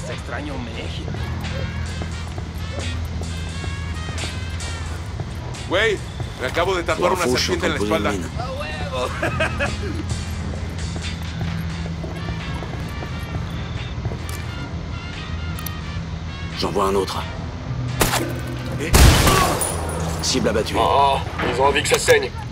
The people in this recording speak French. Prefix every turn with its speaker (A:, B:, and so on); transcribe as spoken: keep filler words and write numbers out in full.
A: Hasta extraño México.
B: Güey, me acabo de tatuar una serpiente en la espalda.
A: ¡A huevo!
C: J'en vois un autre.
B: Eh?
C: Cible abattue.
D: Oh, ils ont envie que ça saigne.